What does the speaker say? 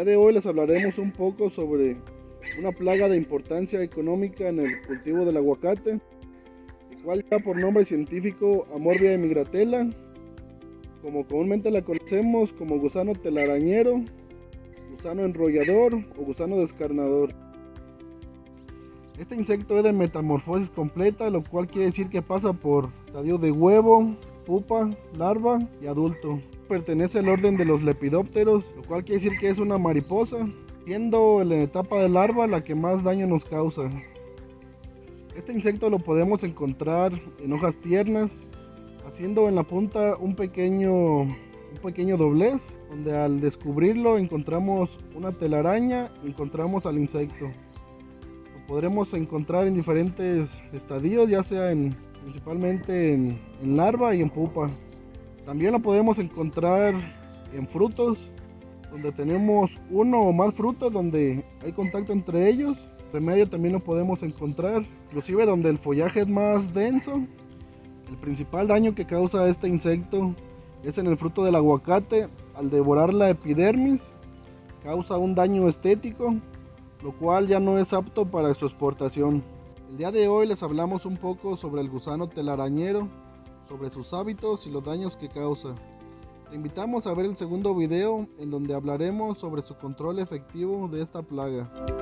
día de hoy les hablaremos un poco sobre una plaga de importancia económica en el cultivo del aguacate, el cual lleva por nombre científico Amorbia emigratela, como comúnmente la conocemos como gusano telarañero, gusano enrollador o gusano descarnador. Este insecto es de metamorfosis completa, lo cual quiere decir que pasa por estadio de huevo, pupa, larva y adulto. Pertenece al orden de los lepidópteros, lo cual quiere decir que es una mariposa, siendo en la etapa de larva la que más daño nos causa. Este insecto lo podemos encontrar en hojas tiernas, haciendo en la punta un pequeño doblez, donde al descubrirlo encontramos una telaraña y encontramos al insecto. Lo podremos encontrar en diferentes estadios, ya sea principalmente en larva y en pupa. También lo podemos encontrar en frutos, donde tenemos uno o más frutos donde hay contacto entre ellos. En medio también lo podemos encontrar, inclusive donde el follaje es más denso. El principal daño que causa este insecto es en el fruto del aguacate. Al devorar la epidermis, causa un daño estético, lo cual ya no es apto para su exportación. El día de hoy les hablamos un poco sobre el gusano telarañero, sobre sus hábitos y los daños que causa. Te invitamos a ver el segundo video en donde hablaremos sobre su control efectivo de esta plaga.